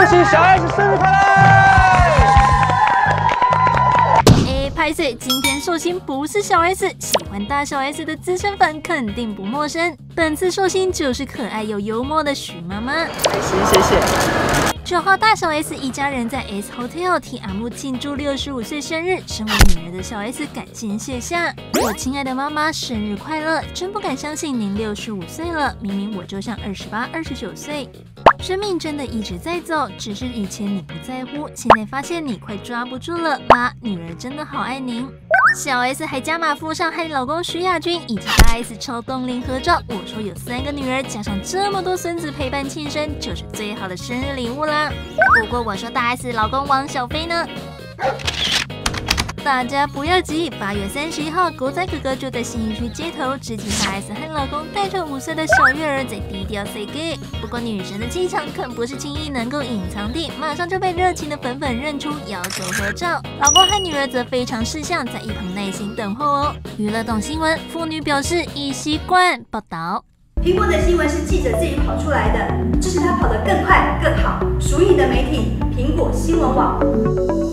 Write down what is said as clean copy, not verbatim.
喜小 S 生日快乐！ 拍摄今天寿星不是小 S， 喜欢大小 S 的资深粉肯定不陌生。本次寿星就是可爱又幽默的徐妈妈。 开心，谢谢。 9号，大小 S 一家人在 S Hotel 替阿木庆祝65岁生日。身为女儿的小 S 感性写下：“我亲爱的妈妈，生日快乐！真不敢相信您65岁了，明明我就像28、29岁。生命真的一直在走，只是以前你不在乎，现在发现你快抓不住了。妈，女儿真的好爱您。”小 S 还加码附上和老公徐亚军以及大 S 超冻龄合照。我说有3个女儿，加上这么多孙子陪伴庆生，就是最好的生日礼物啦。不过我说大 S 老公王小飞呢？大家不要急，8月31号，狗仔哥哥就在信义区街头直击大 S 和老公带着5岁的小月儿在低调 say gay。不过女神的气场可不是轻易能够隐藏的，马上就被热情的粉粉认出，要求合照。老公和女儿则非常识相，在一旁耐心等候哦。娱乐动新闻，妇女表示已习惯。报道。 苹果的新闻是记者自己跑出来的，支持他跑得更快更好，属于你的媒体苹果新闻网。